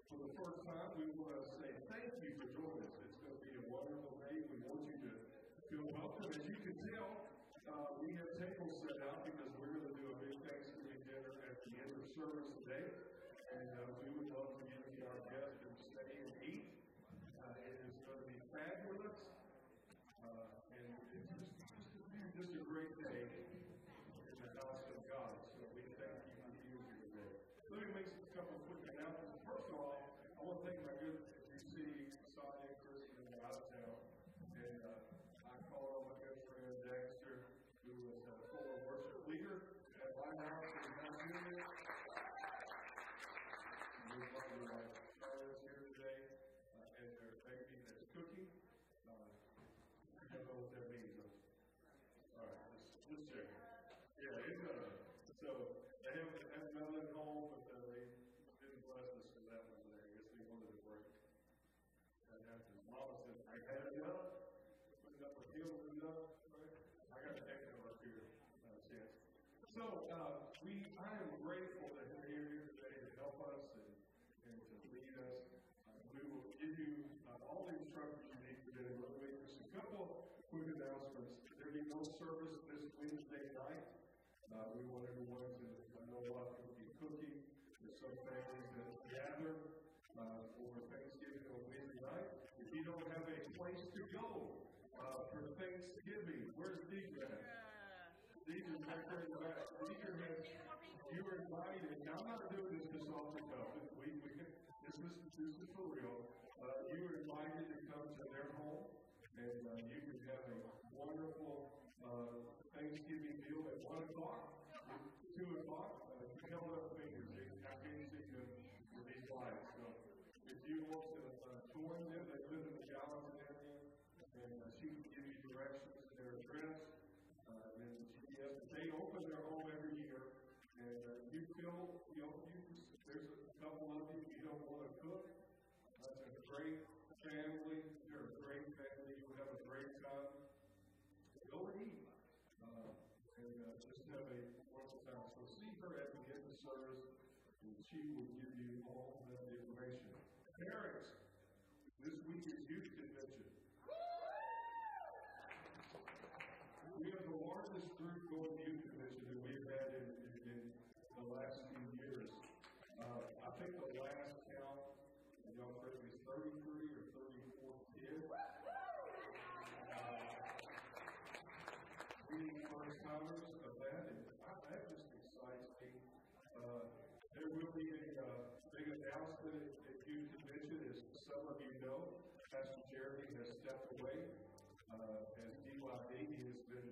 For the first time, we want to say thank you for joining us. It's going to be a wonderful day. We want you to feel welcome. As you can tell, we have tables set out because we're going to do a big Thanksgiving dinner at the end of service today. And we would love for you to be our guests and stay and eat. It is going to be fabulous. And it's just a great day in the house of God. So we thank you for being here today. Let me make a couple of quick announcements. First of all, I want to thank my good receive Sonia, Chris, and out of town. And I called on my good friend Dexter, who is a former worship leader at White House in Nigeria. We love the Charlotte's here today, and their baby that's cooking. I don't know what that means. All right, just check. Yeah, it does. So they have nothing at home, but they didn't bless us for that one there. I guess they wanted to break. That happened. Mama said, I had enough. Putting up with heels enough. Right? I got to take that up here. Chance. So I am grateful that you're here today to help us and to lead us. We will give you all the instructions you need today. Just a couple of quick announcements. There will be no service this Wednesday night. We want everyone to, I know a lot of people be cooking. There's some families that gather for Thanksgiving on Wednesday night. If you don't have a place to go for Thanksgiving, where's Deidre at? Deidre's right there in the back. Deidre, you were invited. Now, I'm not doing this just off the cuff. This is for real. You were invited to come to their home, and you can have a wonderful Thanksgiving meal at 1 o'clock, 2 o'clock. Held up fingers. I can't see them with these lights. So if you want to join them, they live in the Dobbins area, and she can give you directions to their address. And the GPS. They open their home every year, and you feel, there's a couple of you don't want to cook. That's a great family. They're a great family. You'll have a great time. Go and eat. And just have a wonderful time. So see her at the end of the service, and she will give you all that information. Parents, this week is youth convention. We have the largest group going youth convention that we've had in the last few years. I think the last count, y'all correct me, is 33 or 34 kids. Being first timers of that, and that just excites me. There will be a big announcement at youth convention, as some of you know. Pastor Jeremy has stepped away. As DYD, he has been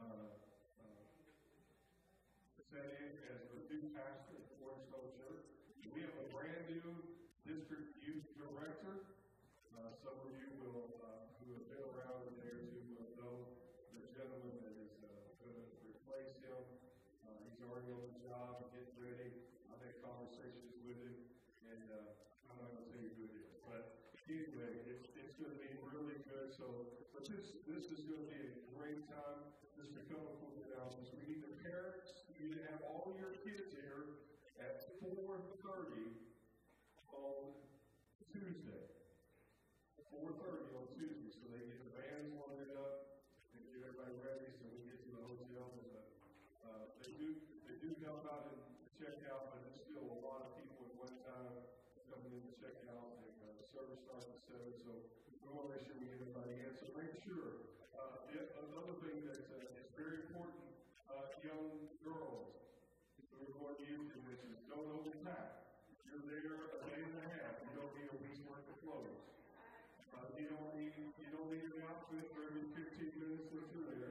set in as the new pastor at Cornerstone Church. We have a brand new district youth director. Some of you who have been around in there will know the gentleman that is going to replace him. He's already on the job, getting ready. I've had conversations with him, and I'm not going to tell you who it is. But anyway, it's going to be really good. So this is going to be a great time. Just a couple of quick announcements. We need the parents. You need to have all your kids here at 4:30 on Tuesday. 4:30 on Tuesday. So they get the bands loaded up and get everybody ready so we get to the hotel. They do help out and check out, but there's still a lot of people at one time coming in to check out, and the service starts at 7, so we want to make sure we get everybody in. So make sure. Another thing that is very important, young girls who are going to youth conventions, don't overpack. You're there a day and a half. You don't need a week's worth of clothes. You don't need an outfit for every 15 minutes that you're there.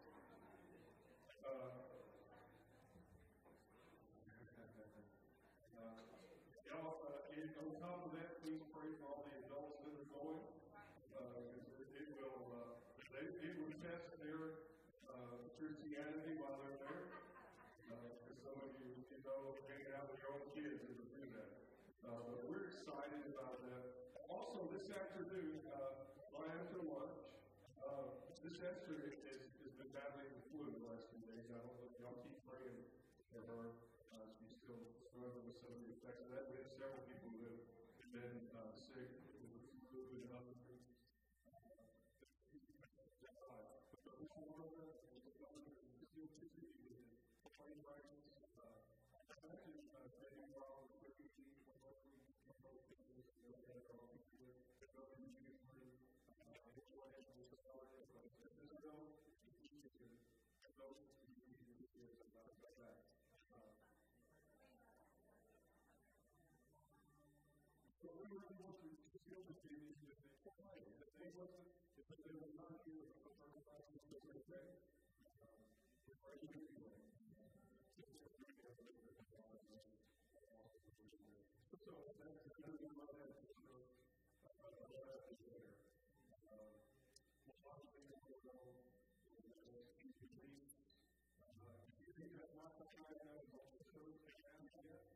On top of that, please pray for all the adults that are going. It will test their Christianity while they're there. Because some of you hang out with your own kids and do that. But we're excited about that. Also, this afternoon, right after lunch, this Esther has been battling the flu the last few days. I don't know if y'all keep praying for her. She's still struggling with some of the effects of that. We have several people who have been sick with flu and other things. So we really want to feel the feeling that they can't play, that they wasn't, if they were not here for the first time, it was okay. Or even anyway. So that's another one that is there. You think that's not the kind of church and yet?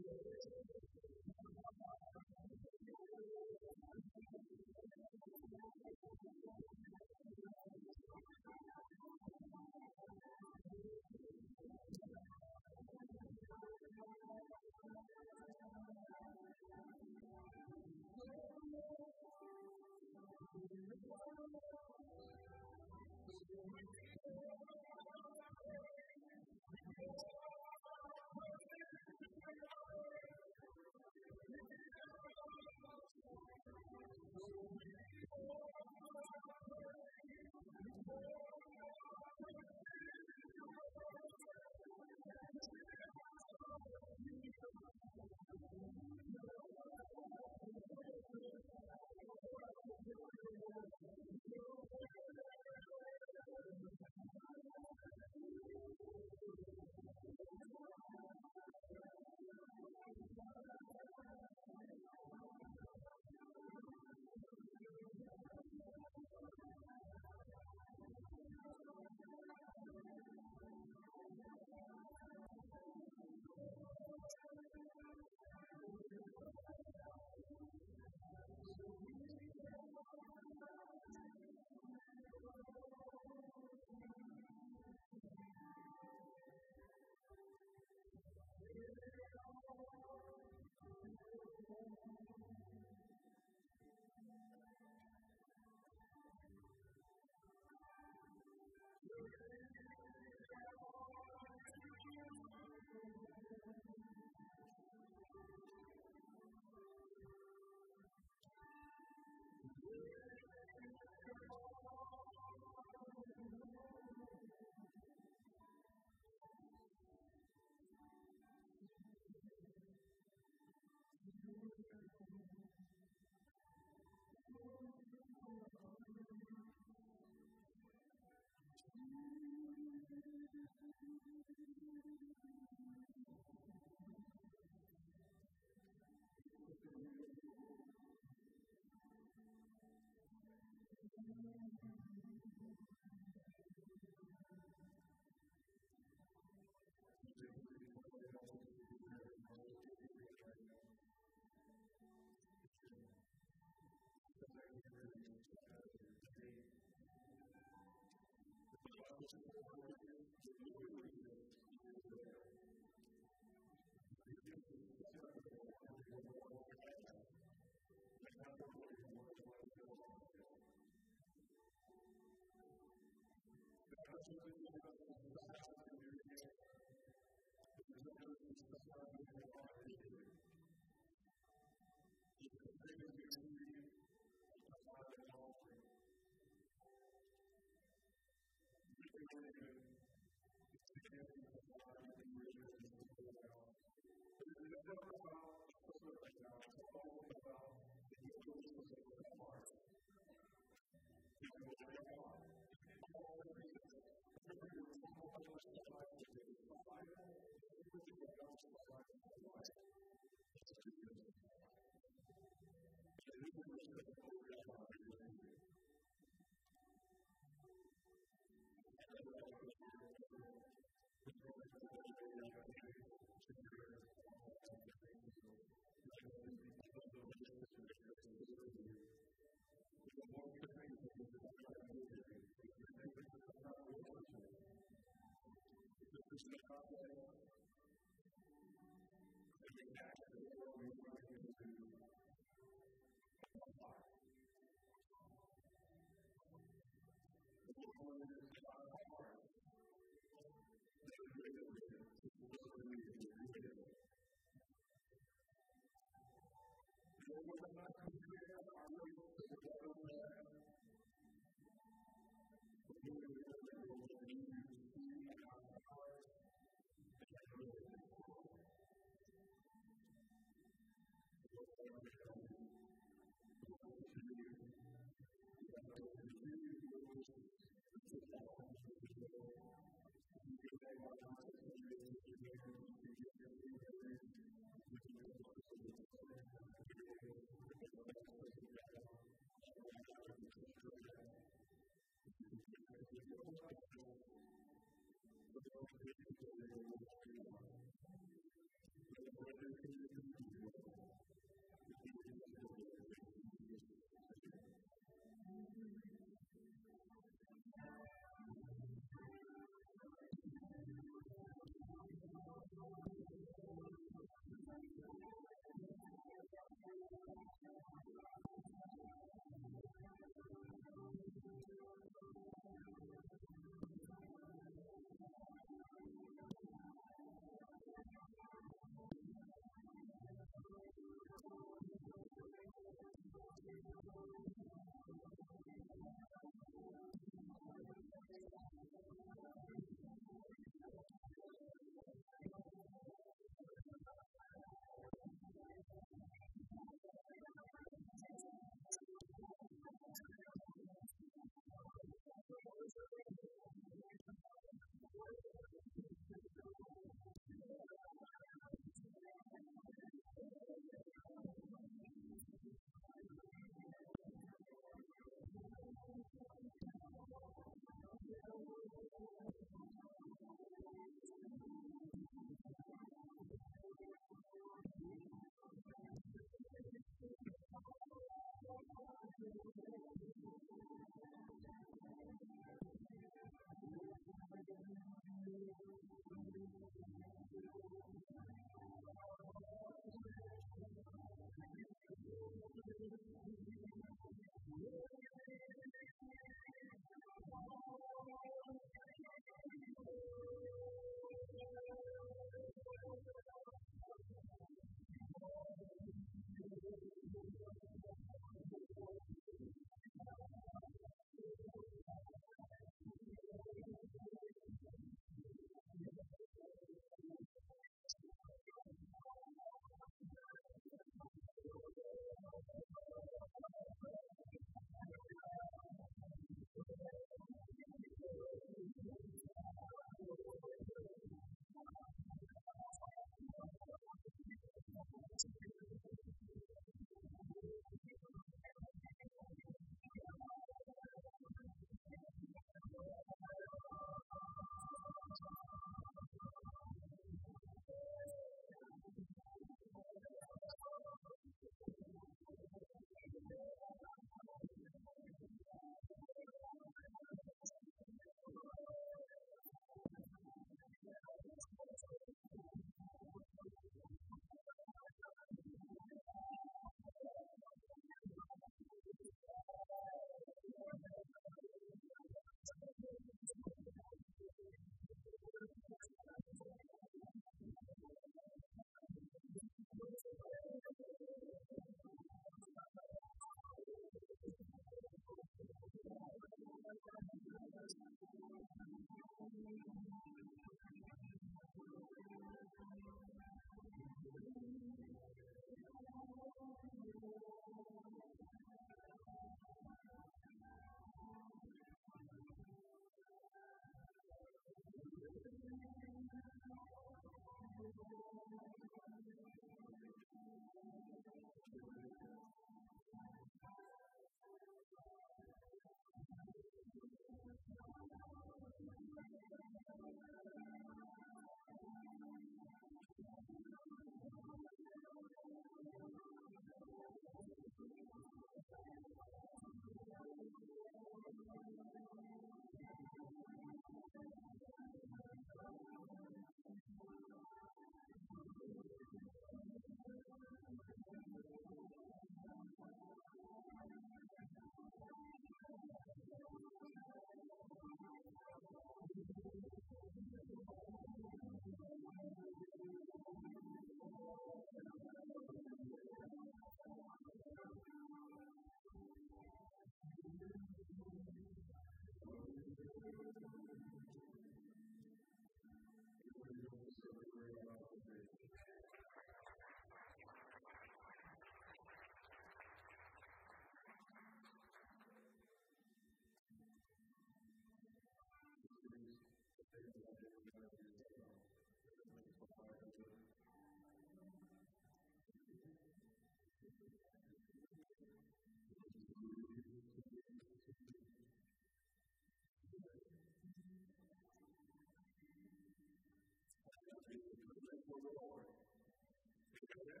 the world. Amen?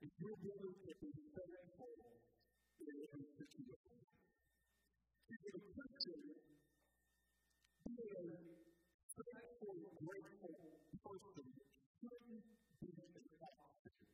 if you're willing to be faithful in every situation. If you're a Christian, being a faithful, grateful person shouldn't be an option.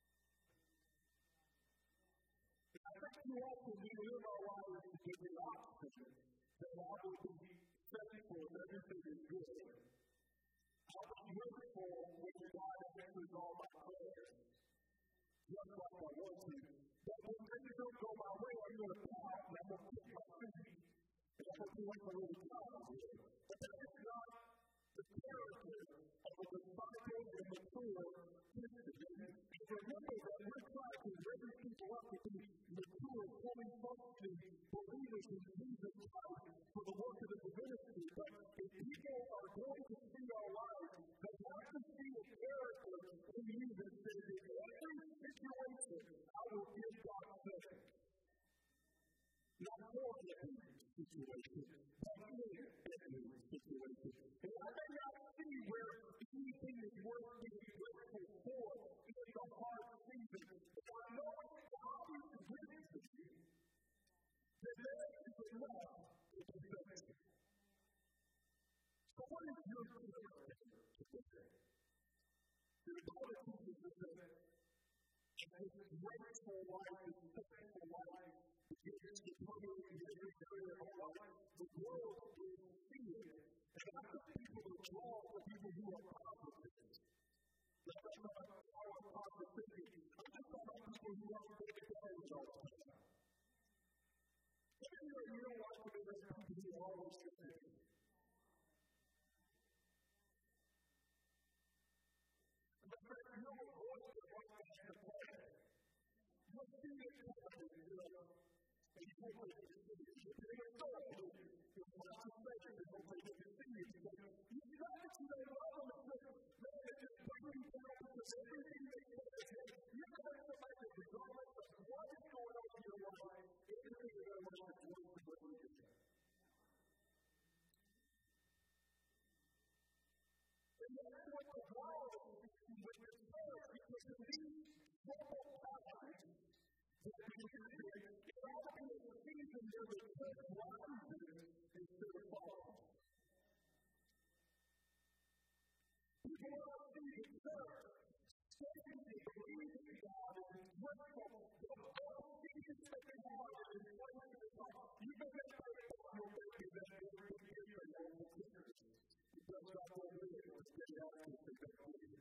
I think too often we live our lives to be the option that I will be faithful and everything is good. I'll be grateful when God answers all my prayers, just like I want to. But when things don't go my way, I'm going to pout and I'm going to pick my feet and I'm going to do like a little child. But that is not the character of a disciple and mature Christian. And remember that we're trying to raise people up to be mature, fully functioning believers in Jesus Christ for the work of the ministry. But if people are going to see our lives, they have to see a character in you that says, in every situation, I will give God thanks. Not for every situation, but in every situation. And I may not see where anything is worth being grateful for in the hard season, but I know God is with me. Today is enough to be thankful. So what is your character today? The Bible teaches us that a grateful life is a thankful life. It's determined in every area of our life. The world will see it. And not the people who are drawn, the people who are positive. Let's talk about our positivity. I'm just talking about people who are really good all the time. Maybe you don't like to be those people who are always good. But you know what voice is like that in the plan. You'll see it coming, and you'll take it to see it. You're going to go to it. You're not to say it. You're going to take it to see it. You know that you don't know what to say. Man, it just brings you down to everything they say. You're going to have to make it regardless of what is going on in your life. Everything in your life is going to be good. And that's what the world is with the church, because in these troubled times that we live in, it ought to be a season where the church rises instead of falling. People ought to see the church standing and believing in God and grateful. They'll all see His second heart and His place in His heart. You can make that your baby that every year and all the years. Because God will do it. They are to be faithful.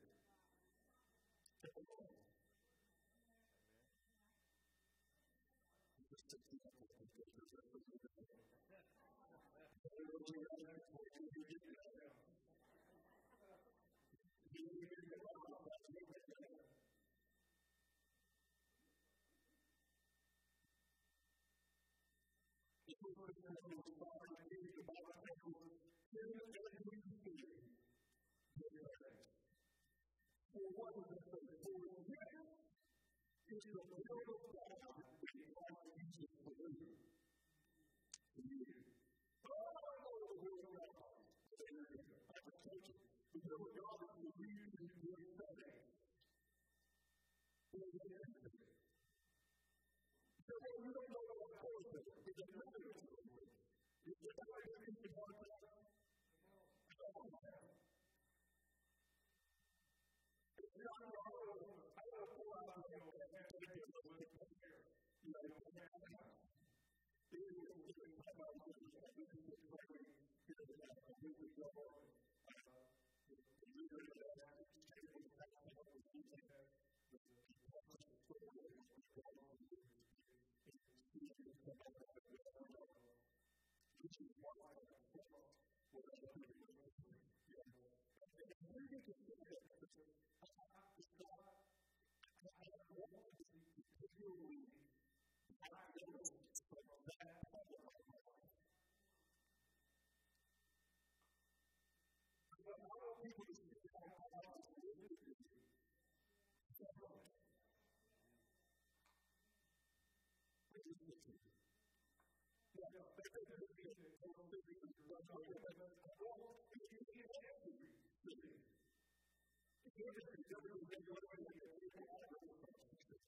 For what is it for? For this is the will of God in Christ Jesus for you. I know the will of God. I can tell you, the will of God is to lead you to good things. So you don't know what I'm going to do. It's a matter of faith. Is there a way to keep the heart out? It's not your own. I don't know who I'm going to go and take it to the here. You know, it's not my house. It is a little bit about this. This is a very good example. We would go on. The leader of the house is taking the house and helping people have the department of social and spiritual which is why I have to talk what I do. And we need to say that I want to be particularly diagnosed from that part of my life. But I want people to see how God is living in me. I just need to. Yeah, that doesn't mean that I don't think it's done by the way. Well, it's every city. It's every city. Every city.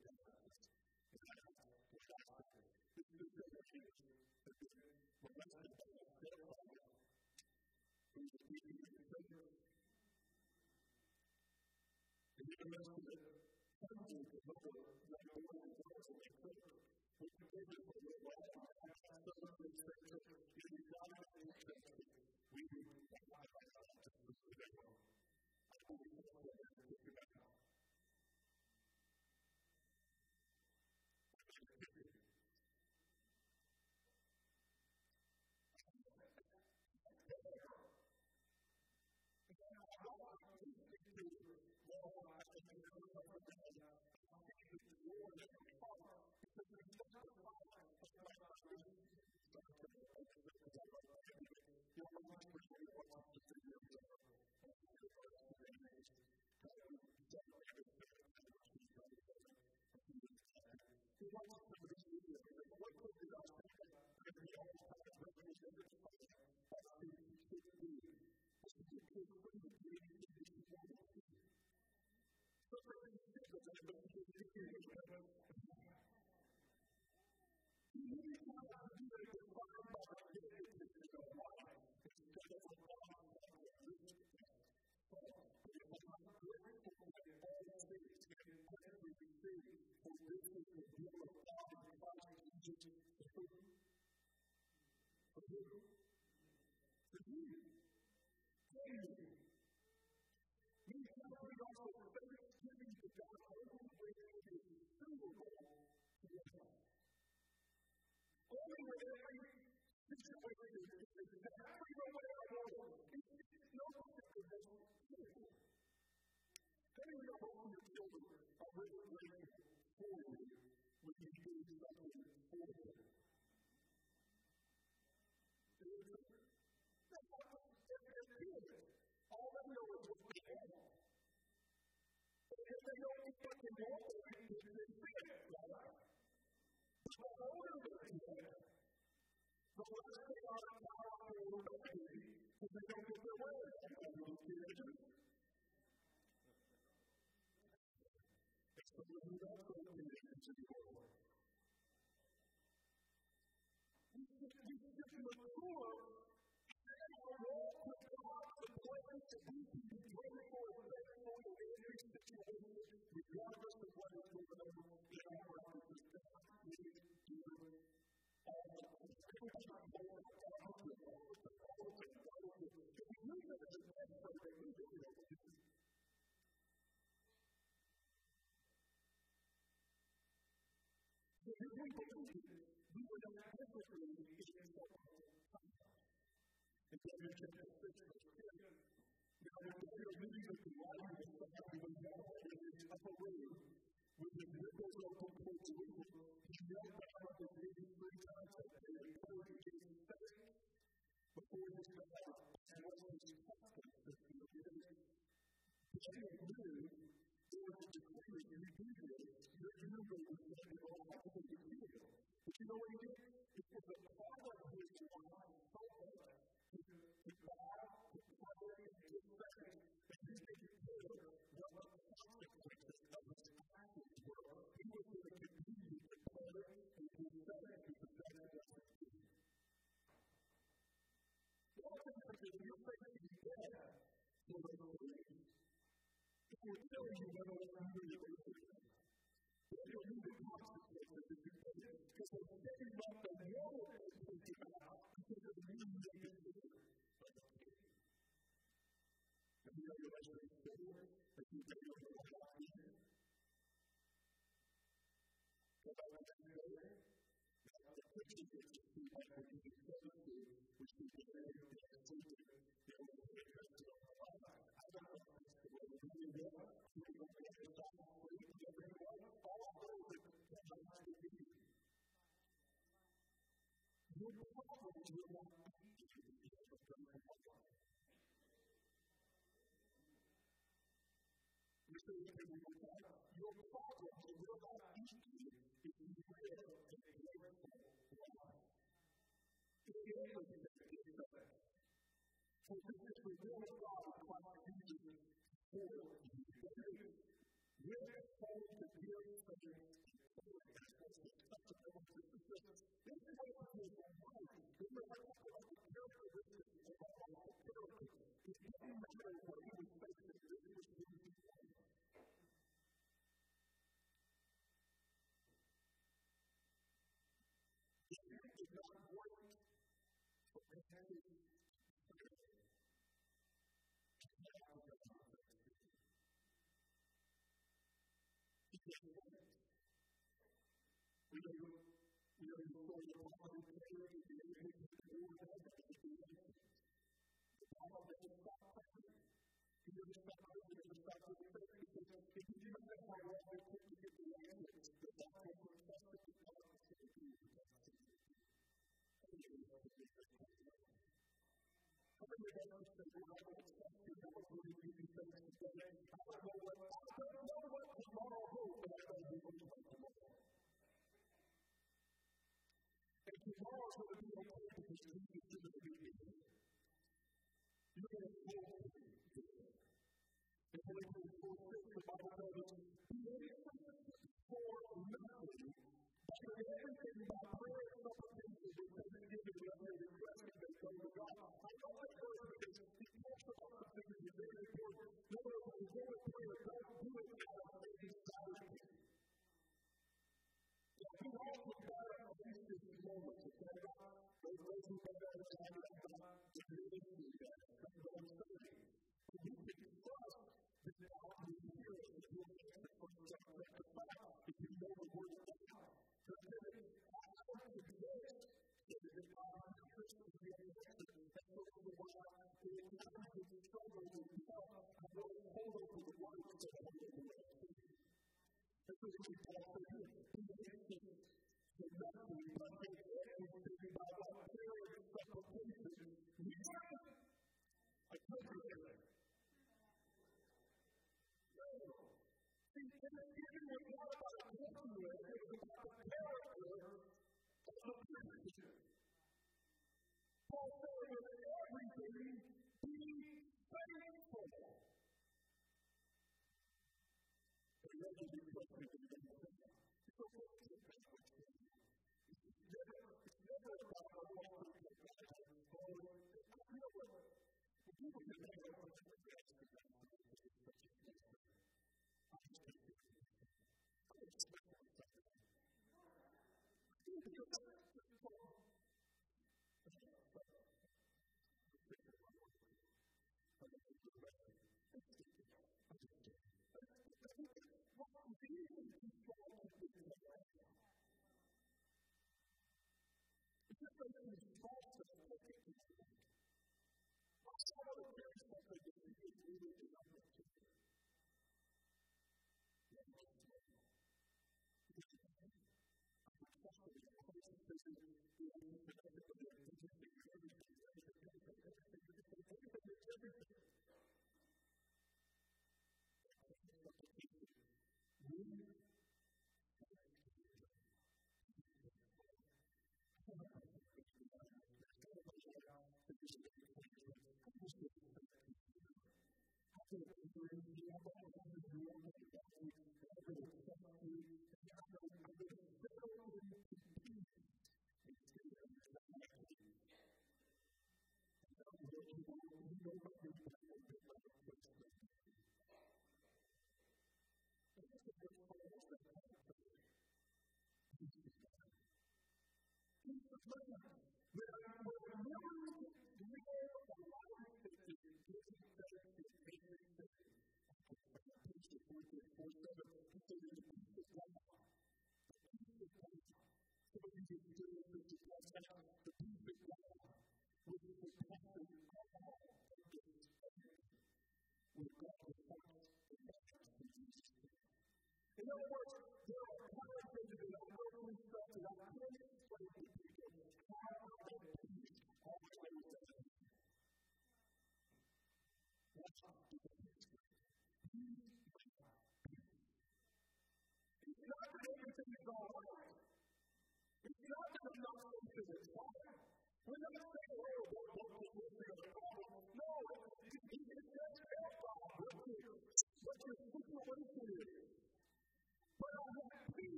But I have peace because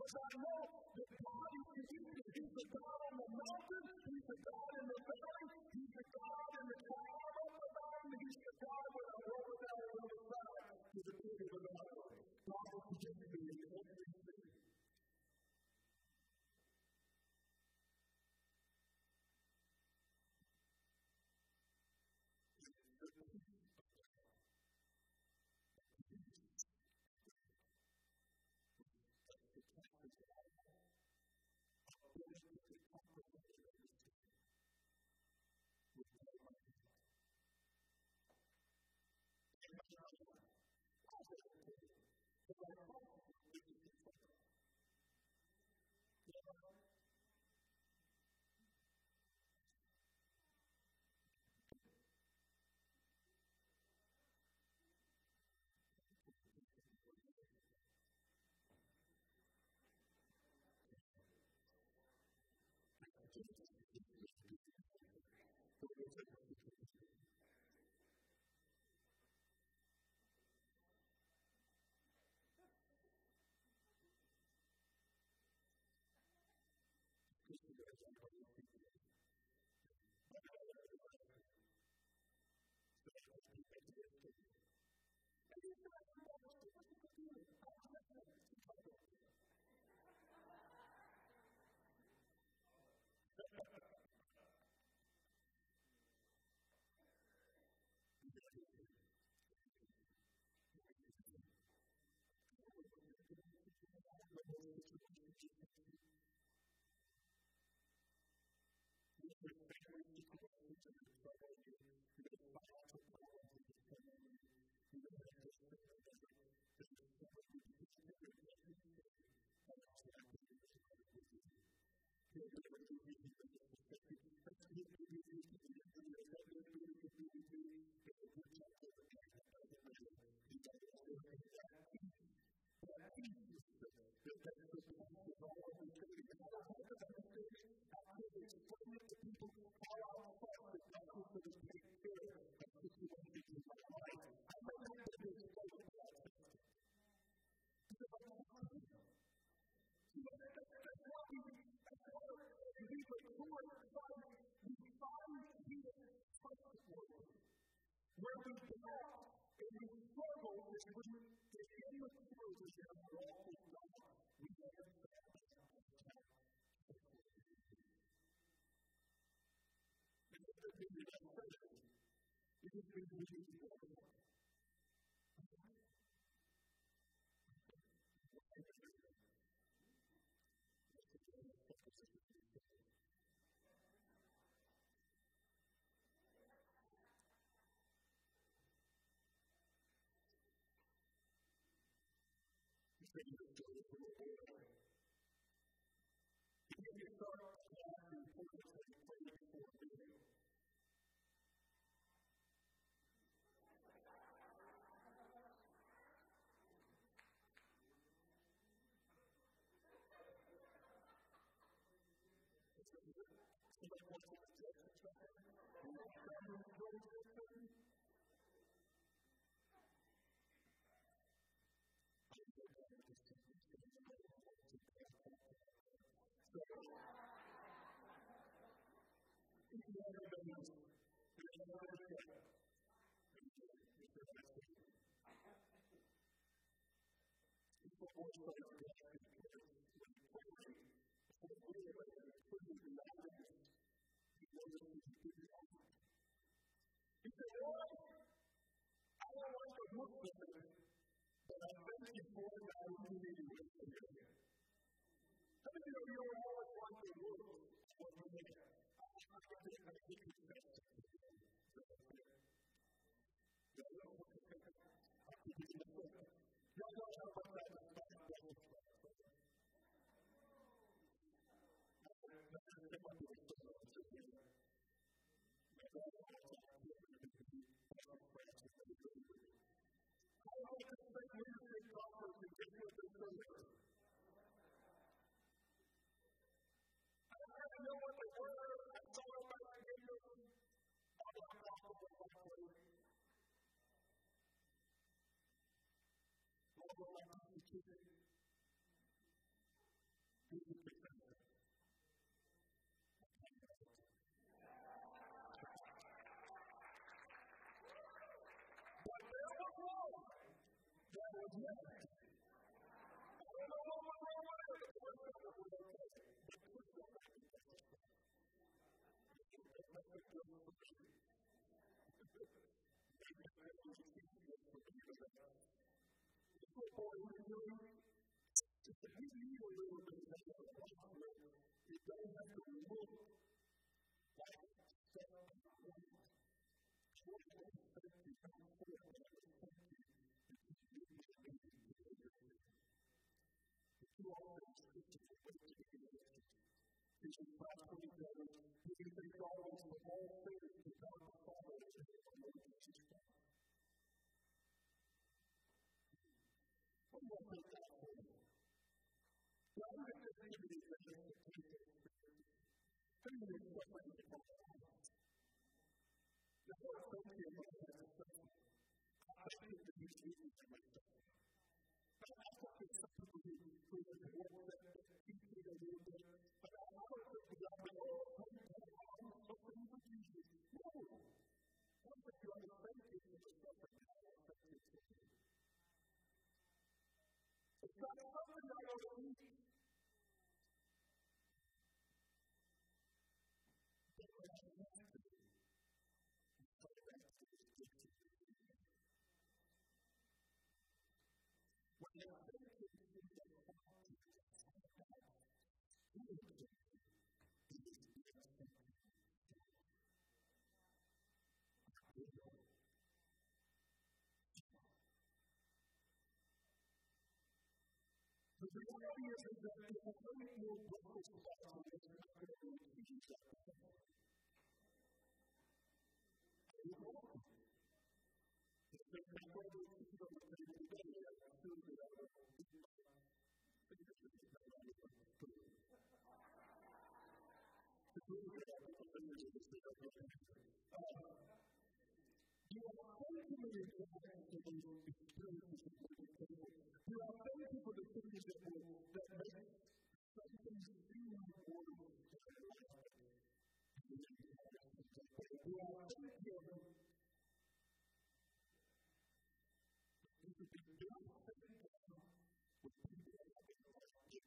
because I know that God is consistent. He's the God on the mountain, He's the God in the valley, He's the God in the cloud on the mountain, He's the God when I'm rolling down the other side to the king of the mountain. God will continue to be in everything. Where we doubt and we struggle is when the immaturity is in our walk with God. We never doubt. And if there be an uncertainty, it is because we need to go to God. He said, Lord, I don't want to look good, but I thank you for it, I really need you. How many of you don't always want to look what you need? I think it's best. Y'all don't know about that. Yes. I don't know what was wrong with it. It was okay. But it was still back in Texas. That's a good one for me. This little boy was doing, he knew a little bit about the life where it doesn't have to look like stuff. Two authors, his last one he said, he can take Dobbins from all things to God the Father and to the Lord Jesus Christ. What do you want to take that for? God is the thing that he says to take it. How do you make something to come out? Now, what I'm thinking about that is that I think that he's using it myself. But I thought that some people who would work that teach me a little bit about how to put the job in all something you would use it. No. I don't think you understand it in the stuff that you have. It's not something I don't need. The reality is that if a great more breakfast about it, it's not going to be easy to do. It's been my brother and sister on the table today, and I'm sure that I will do You are thankful for your experiences at the table. You are thankful for the things that make some things seem like orders in your life. You are thankful that you could be very thankful with people that have been like you.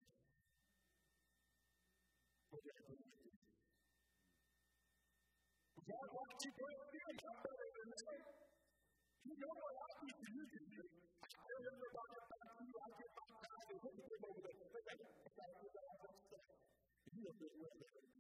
God wants you to experience something in this way. You know what I need to use it. I remember about that time too, I get baptized and put them over there. They got stuff. You know this way.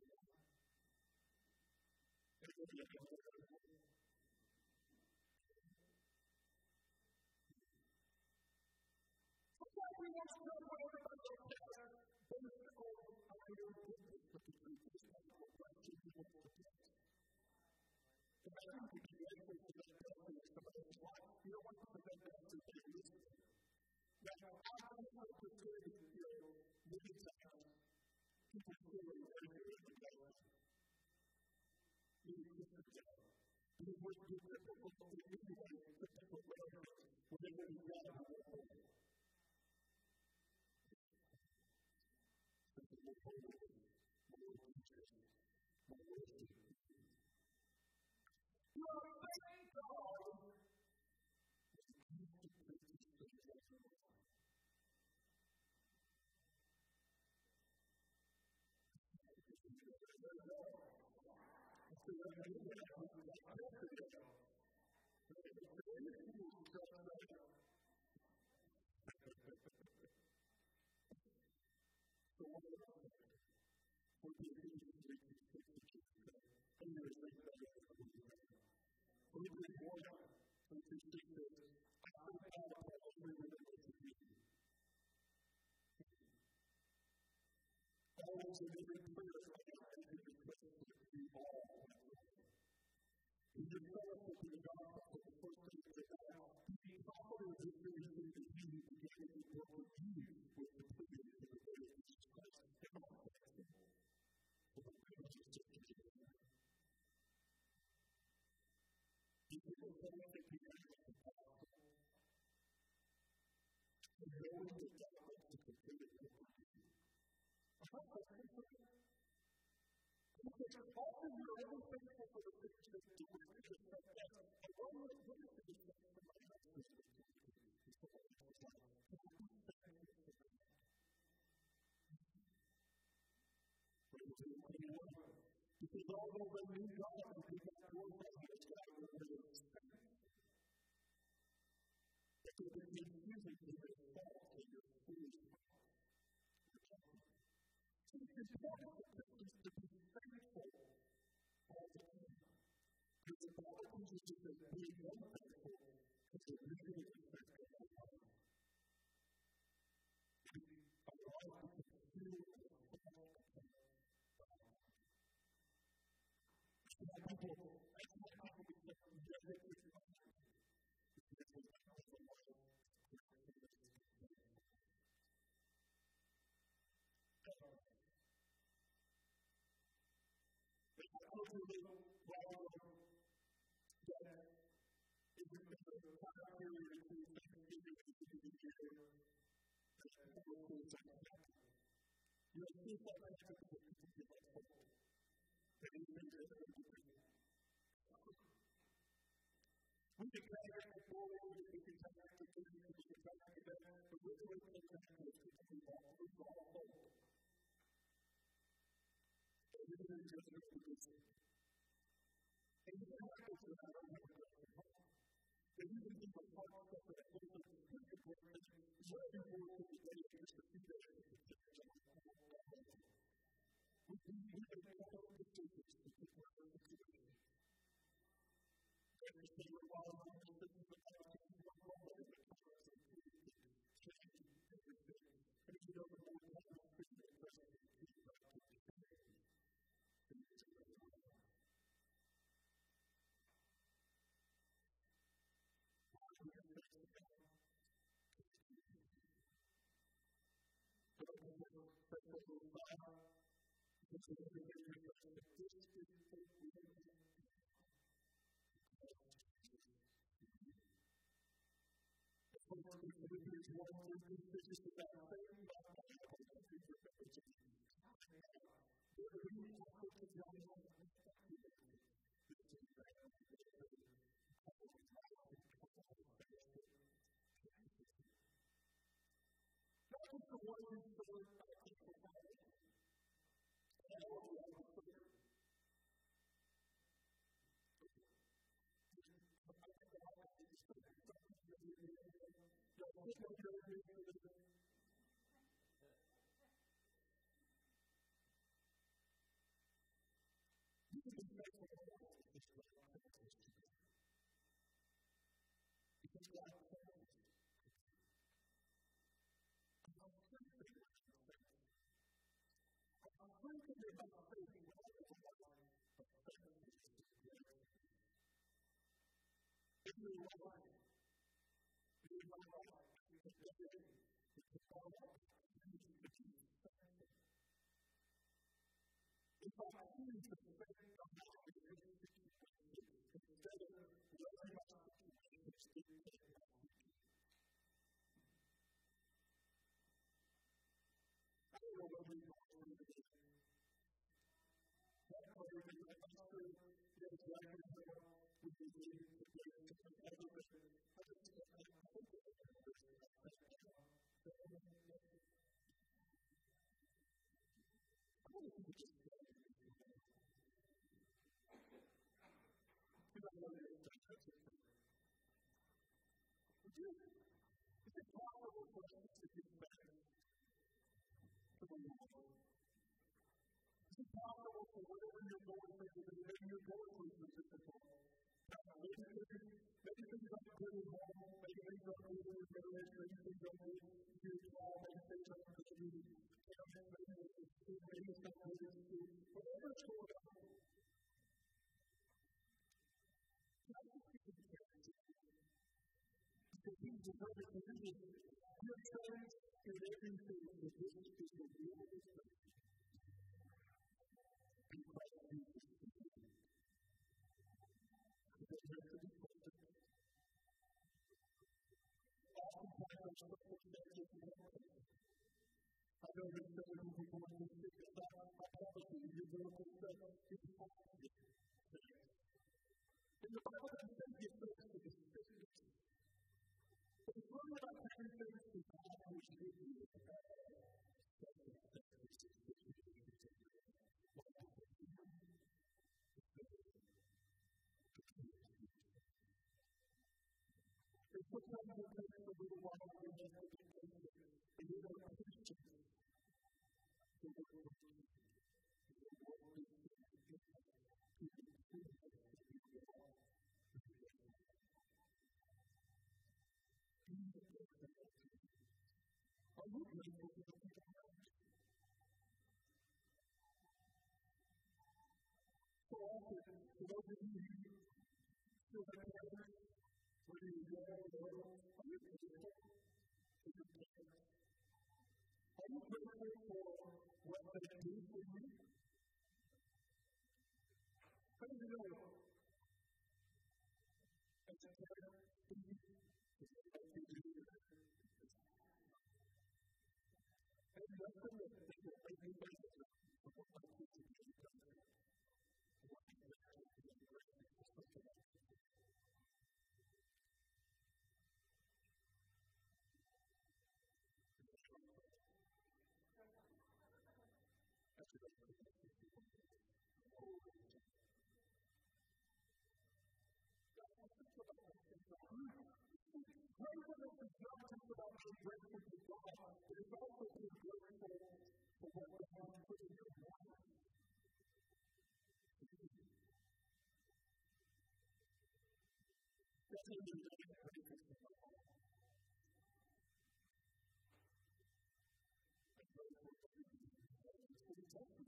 Sometimes we want to know what everybody else does. But it's called, I don't know this, but it's people to do. And I think we can get into that person in somebody's life. You don't want to prevent that to be listening. Now, I don't want to say that, many times, people feel very good about it. Maybe Christians are. Because we're difficult to do anyway, difficult relatives, when they really want to work with them. More holy, more teachers, more wisdom. You are thanking God. Always in every prayer, I have to request that you all in your fellowship with God, for the first thing that I have, be confident that there is going to be a beginning to work with you with the privilege of the Lord Jesus Christ. And I'm thankful for the privilege of Jesus Christ. You can go forward and be able to follow. And knowing that God wants to complete it for you. Because often you're only thankful for the things that you do, and one of the things that somebody else is doing. Because although they knew God and could not glorify His God when they were expecting, it could be confusing to their thoughts and their foolish thoughts. So it's important for Christians to be thankful all the time. Because the Bible teaches us that being unthankful is a negative effect of our life. Our life becomes filled with thoughts. Some people become negative we can come back to forward, we can come back to this, we can come back to that, but we're going to come back to this because we all hope. And we're going to just look at this. And you don't have to have a heart. And you can think of heart stuff that goes up to the people, and what we want to do is just to see that we can come up with the solutions to people in the situation. And we say, well, I'm going to do the best to keep on going with the process of changing everything. And you know, the more time we spend in the presence of people, that's what we can do. And it's a good one. sometimes it takes a little while for us to be patient, and we don't appreciate it. So we're going to do what we need to do to improve it as we go on. Are you grateful for the people around you? So often, for those of you who still have parents, whether you're young or old, are you grateful for your parents? Are you grateful for what they do for you? How do you know? As a parent, and nothing that they can make you better for what my kids are doing better. What can they do to be grateful for something else? That's what I'm saying. Gratefulness is not just about being grateful to God, but it's also being grateful for what God has put in your life. That's what you're being grateful for God. I'm grateful for you. It's for the testimony.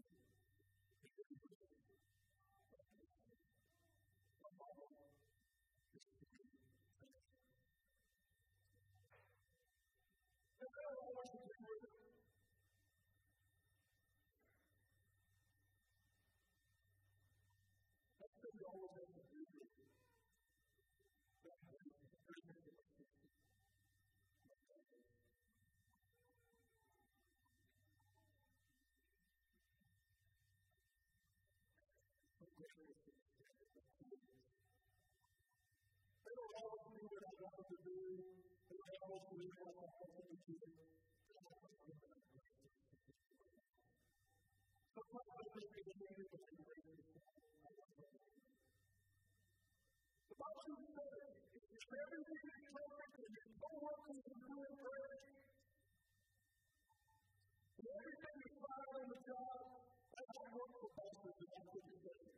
They don't always do what I want them to do. They don't always do what I want them to do. Sometimes I think it's really important. The Bible says, if everything is perfect and your co-workers are doing great, and everything is fine on the job, I don't work for bosses and that's what you say.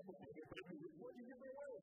What do you give away?